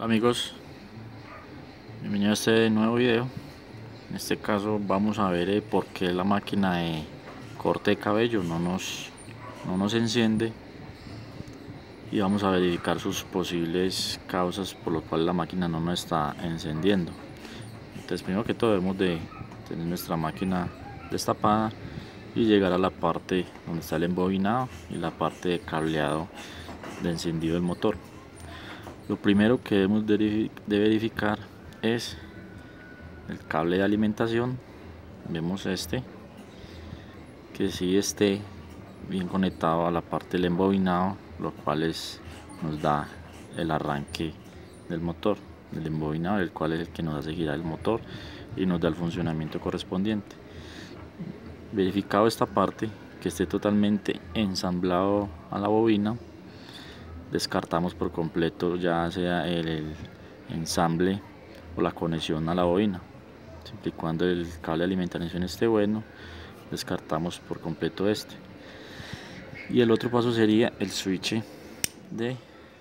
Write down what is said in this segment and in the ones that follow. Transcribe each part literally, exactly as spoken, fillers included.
Hola amigos, bienvenidos a este nuevo video. En este caso vamos a ver eh, por qué la máquina de corte de cabello no nos, no nos enciende, y vamos a verificar sus posibles causas por lo cual la máquina no nos está encendiendo. Entonces, primero que todo, debemos de tener nuestra máquina destapada y llegar a la parte donde está el embobinado y la parte de cableado de encendido del motor. Lo primero que debemos de verificar es el cable de alimentación. Vemos este, que sí esté bien conectado a la parte del embobinado, lo cual es, nos da el arranque del motor, del embobinado, el cual es el que nos hace girar el motor y nos da el funcionamiento correspondiente. Verificado esta parte, que esté totalmente ensamblado a la bobina, descartamos por completo ya sea el, el ensamble o la conexión a la bobina. Siempre y cuando el cable de alimentación esté bueno, descartamos por completo este. Y el otro paso sería el switch de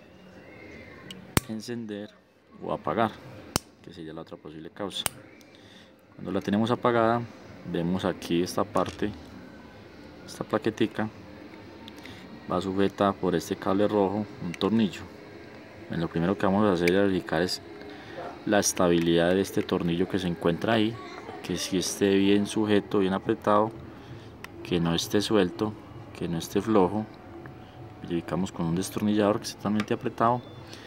encender o apagar, que sería la otra posible causa. Cuando la tenemos apagada, vemos aquí esta parte, esta plaquetica va sujeta por este cable rojo un tornillo. Bueno, lo primero que vamos a hacer es verificar es la estabilidad de este tornillo que se encuentra ahí, que si esté bien sujeto, bien apretado, que no esté suelto, que no esté flojo. Verificamos con un destornillador que esté totalmente apretado,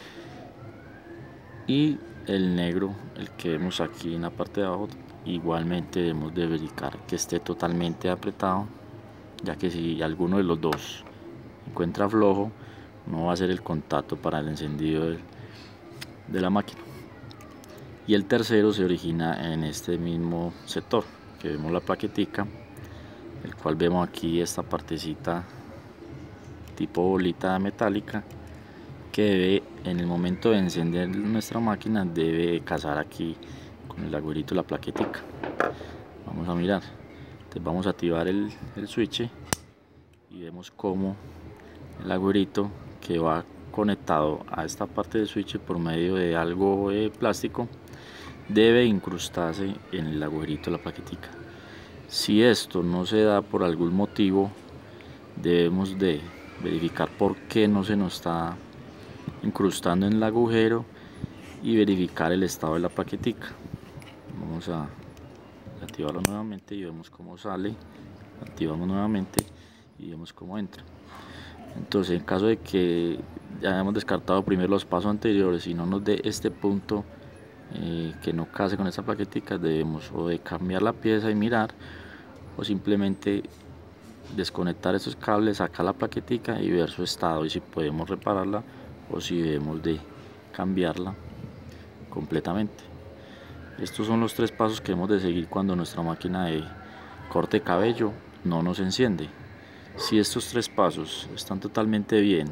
y el negro, el que vemos aquí en la parte de abajo, igualmente debemos de verificar que esté totalmente apretado, ya que si alguno de los dos se encuentra flojo, no va a ser el contacto para el encendido de, de la máquina. Y el tercero se origina en este mismo sector, que vemos la plaquetica, el cual vemos aquí esta partecita tipo bolita metálica, que debe, en el momento de encender nuestra máquina, debe casar aquí con el agujerito de la plaquetica. Vamos a mirar. Entonces vamos a activar el, el switch y vemos como el agujerito que va conectado a esta parte del switch por medio de algo de plástico debe incrustarse en el agujerito de la plaquetica. Si esto no se da por algún motivo, debemos de verificar por qué no se nos está incrustando en el agujero y verificar el estado de la plaquetica. Vamos a activarlo nuevamente y vemos cómo sale. Activamos nuevamente y vemos cómo entra. Entonces, en caso de que ya hayamos descartado primero los pasos anteriores y no nos dé este punto eh, que no case con esta plaquetica, debemos o de cambiar la pieza y mirar, o simplemente desconectar estos cables, sacar la plaquetica y ver su estado y si podemos repararla o si debemos de cambiarla completamente. Estos son los tres pasos que debemos de seguir cuando nuestra máquina de corte de cabello no nos enciende. Si estos tres pasos están totalmente bien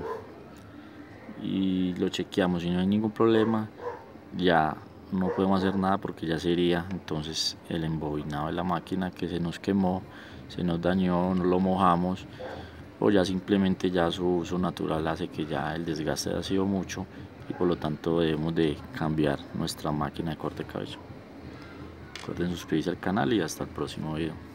y lo chequeamos y no hay ningún problema, ya no podemos hacer nada, porque ya sería entonces el embobinado de la máquina que se nos quemó, se nos dañó, no lo mojamos, o ya simplemente ya su uso natural hace que ya el desgaste ha sido mucho y por lo tanto debemos de cambiar nuestra máquina de corte de cabello. Recuerden suscribirse al canal y hasta el próximo video.